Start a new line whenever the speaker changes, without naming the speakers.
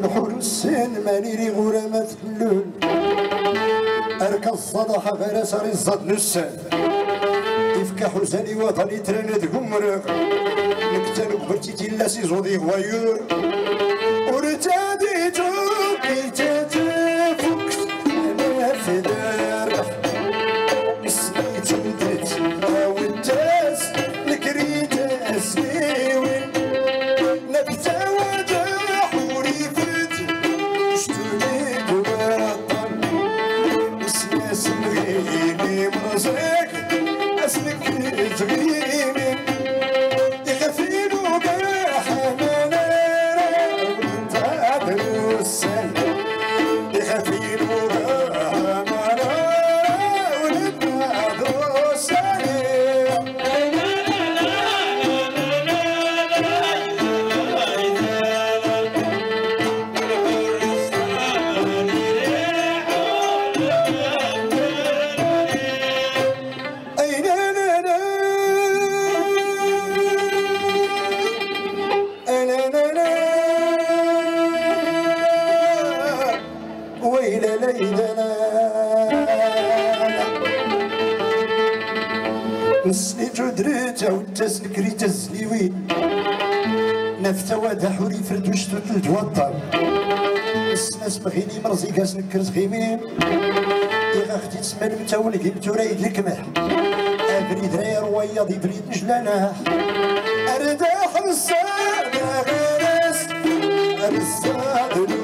بحور السن مانيري غرامة اللول أركا الصداحة فراس رزاد نسان يفكا حساني وطني تراند قمرق نكتانو كبرتي تيلا سيزودي غوايور ورتادي توكي تتفوكس أنا في دار نسيت ندرت وداس نكريت أسنيوين نبتا وداح وريفت شتوني دوراطن نسناس مغيني مرزاك أسنك تغيمي يغفينو قاح أنا ونتعدلو السن يغفينو قاح أنا ونتعدلو السن ويل ليلنا نسني جدريتا والتسلكريتا الزليوين نفتا وادا حوري فردوش تتل توطن نسناس بغيني مرزي كاس نكر زغيمين إغا اختي تسمى المتاول كيبتو رايد الكمح أبريد رايا روياض يبريد نجلانا أرداح الصاد غيرس الصاد